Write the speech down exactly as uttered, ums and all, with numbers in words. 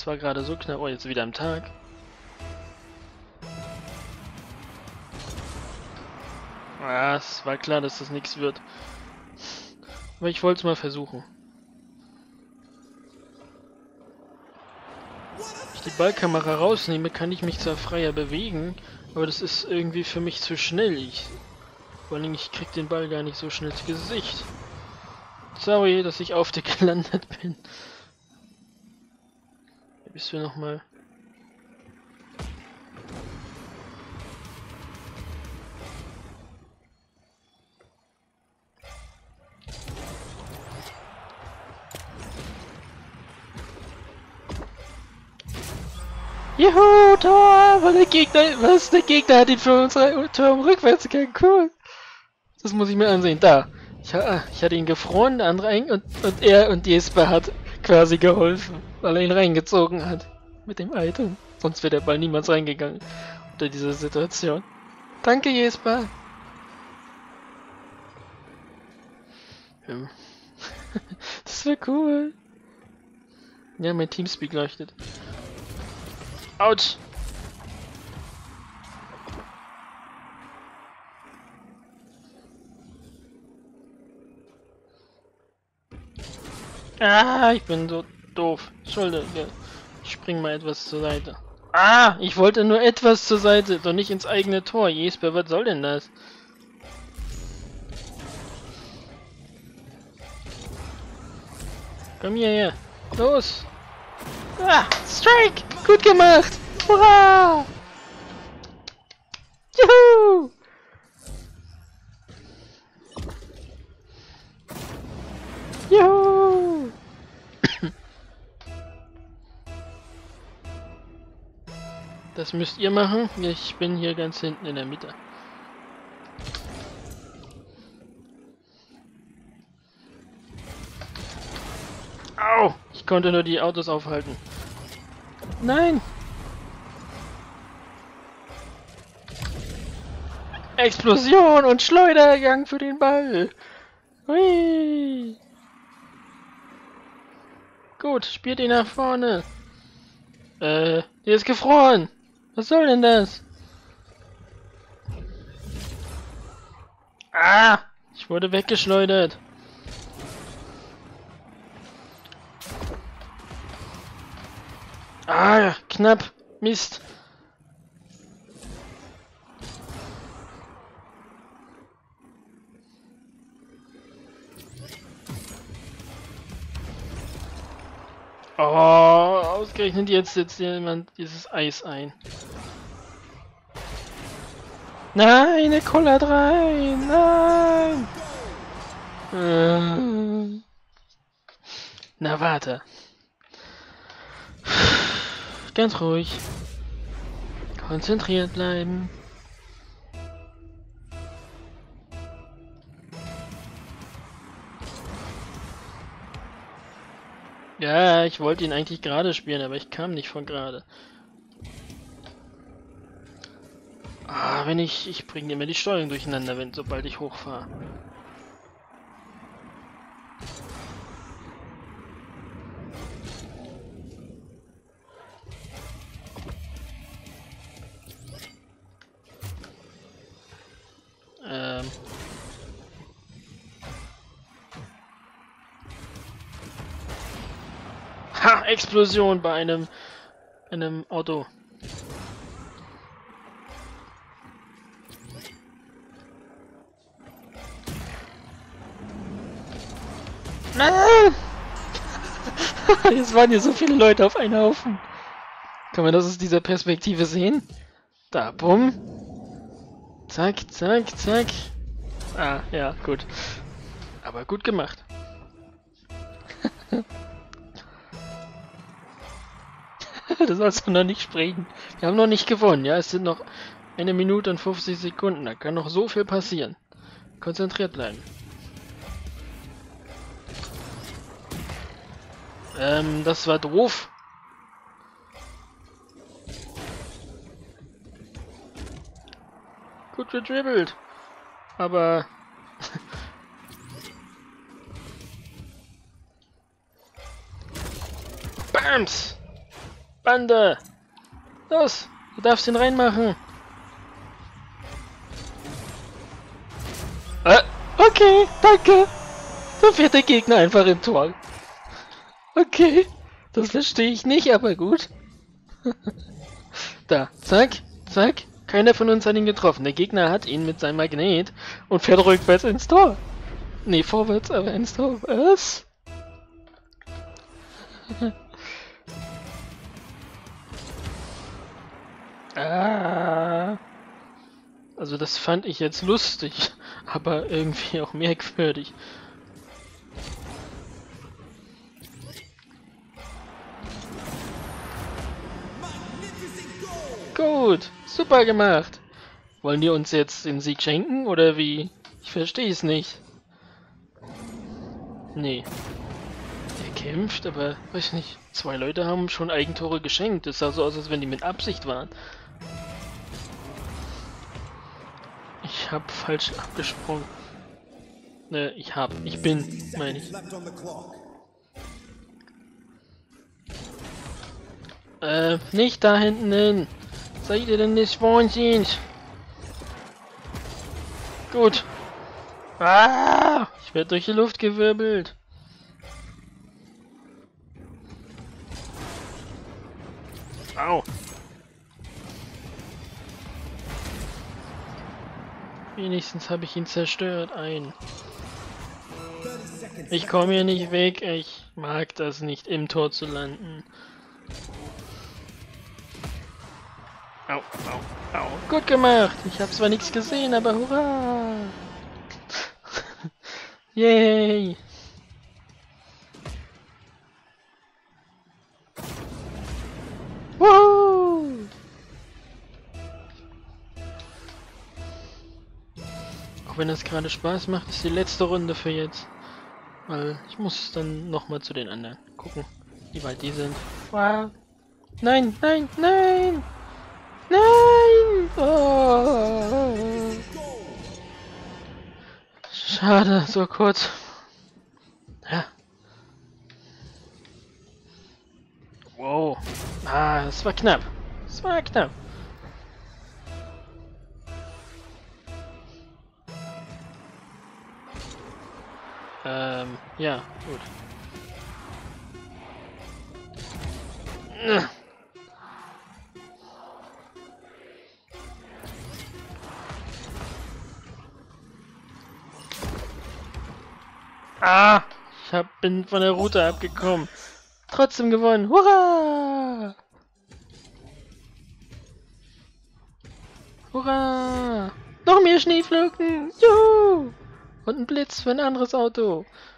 Das war gerade so knapp. Oh, jetzt wieder am Tag. Ah, es war klar, dass das nichts wird. Aber ich wollte es mal versuchen. Wenn ich die Ballkamera rausnehme, kann ich mich zwar freier bewegen, aber das ist irgendwie für mich zu schnell. Ich, vor allem, ich krieg den Ball gar nicht so schnell ins Gesicht. Sorry, dass ich auf dir gelandet bin. Hier bist du nochmal. Juhu, Tor! Was der Gegner, was? Der Gegner hat ihn für unsere Turm rückwärts gegangen. Cool. Das muss ich mir ansehen. Da. Ich, ich hatte ihn gefroren, der andere eng und, und er und Jesper hat quasi geholfen, weil er ihn reingezogen hat. Mit dem Item. Sonst wäre der Ball niemals reingegangen. Unter dieser Situation. Danke, Jesper. Ja. Das wäre cool. Ja, mein Teamspeak leuchtet. Autsch! Ah, ich bin so doof. Entschuldige. Ich spring mal etwas zur Seite. Ah, ich wollte nur etwas zur Seite, doch nicht ins eigene Tor. Jesper, was soll denn das? Komm hierher. Los! Ah, Strike! Gut gemacht! Hurra! Juhu! Juhu! Das müsst ihr machen. Ich bin hier ganz hinten in der Mitte. Au! Ich konnte nur die Autos aufhalten. Nein! Explosion und Schleudergang für den Ball. Hui. Gut, spielt ihn nach vorne. Äh, der ist gefroren. Was soll denn das? Ah, ich wurde weggeschleudert. Ah, knapp. Mist. Oh, ausgerechnet jetzt setzt jemand dieses Eis ein. Nein, eine Cola drei. Nein. Äh. Na, warte. Ganz ruhig. Konzentriert bleiben. Ja, ich wollte ihn eigentlich gerade spielen, aber ich kam nicht von gerade. Ah, wenn ich... Ich bringe immer die Steuerung durcheinander, wenn sobald ich hochfahre. Ähm... Ha! Explosion bei einem... einem Auto. Nein! Jetzt waren hier so viele Leute auf einen Haufen. Kann man das aus dieser Perspektive sehen? Da, bumm. Zack, zack, zack. Ah, ja, gut. Aber gut gemacht. Du sollst noch nicht sprechen. Wir haben noch nicht gewonnen, ja? Es sind noch eine Minute und fünfzig Sekunden. Da kann noch so viel passieren. Konzentriert bleiben. Ähm, das war doof. Gut gedribbelt. Aber... Bams! Bande! Los! Du darfst ihn reinmachen! Äh, okay, danke! Da fährt der Gegner einfach im Tor. Okay, das verstehe ich nicht, aber gut. Da, zack, zack. Keiner von uns hat ihn getroffen. Der Gegner hat ihn mit seinem Magnet und fährt rückwärts ins Tor. Nee, vorwärts, aber ins Tor. Was? Ah. Also das fand ich jetzt lustig, aber irgendwie auch merkwürdig. Gut, super gemacht. Wollen die uns jetzt den Sieg schenken oder wie? Ich verstehe es nicht. Nee. Er kämpft, aber weiß nicht. Zwei Leute haben schon Eigentore geschenkt. Das sah so aus, als wenn die mit Absicht waren. Ich hab falsch abgesprungen. Ne, ich hab. Ich bin, meine ich. Äh, nicht da hinten hin. Seid ihr denn nicht wahnsinnig? Gut. Ah! Ich werde durch die Luft gewirbelt. Au. Wenigstens habe ich ihn zerstört. Ein. Ich komme hier nicht weg. Ich mag das nicht, im Tor zu landen. Au, au, au. Gut gemacht. Ich habe zwar nichts gesehen, aber hurra. Yay. Woohoo. Auch wenn das gerade Spaß macht, ist die letzte Runde für jetzt. Weil ich muss dann nochmal zu den anderen gucken, wie weit die sind. Wow. Nein, nein, nein! Nein! Oh. Schade, so kurz. Ja. Wow. Ah, das war knapp. Das war knapp. Ähm, ja, gut. Ah, ich hab, bin von der Route abgekommen. Trotzdem gewonnen. Hurra! Hurra! Noch mehr Schneeflocken! Juhu! Und ein Blitz für ein anderes Auto.